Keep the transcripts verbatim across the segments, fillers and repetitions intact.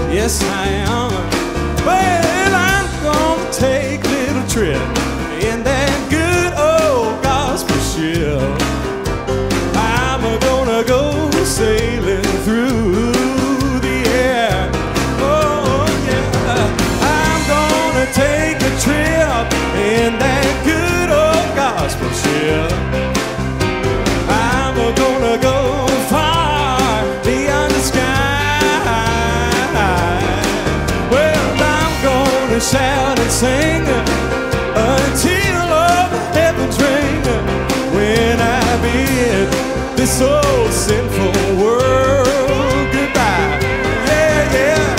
Yes, I am. Well, I'm gonna take a little trip in that good old gospel ship. I'm gonna go sailing through the air. Oh, yeah. I'm gonna take a trip in that good old gospel ship. I'm gonna go far beyond the sky. Shout and sing until all the heavens ring, when I bid this old sinful world goodbye. Yeah, yeah.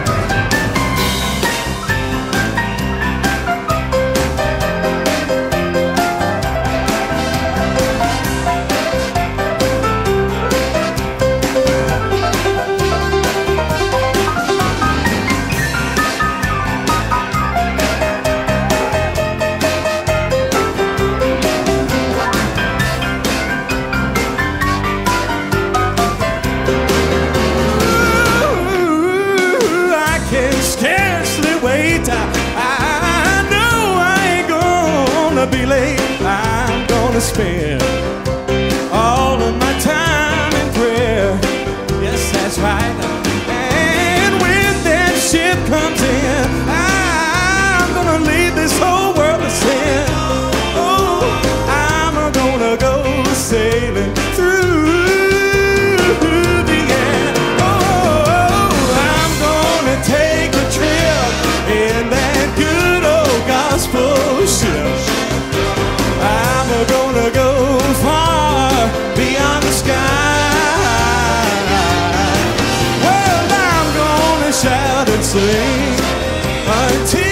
I know I ain't gonna be late. I'm gonna spend all of my time in prayer. Yes, that's right. And when that ship comes in, I'm gonna leave this whole world of sin. Oh, I'm gonna go sailing through the air. Oh, I'm gonna take a trip in that good old gospel ship. I'm gonna go far beyond the sky. Well, I'm gonna shout and sing until